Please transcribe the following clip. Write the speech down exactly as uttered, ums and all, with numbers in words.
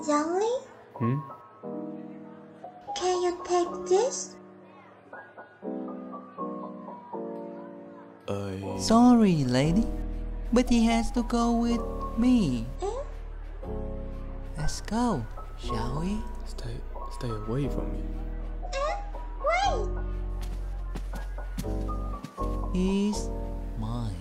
Zhongli? Hmm? Can you take this? I... Sorry, lady, but he has to go with me. Eh? Let's go, shall we? Stay, stay away from me. Eh? Wait! He's mine.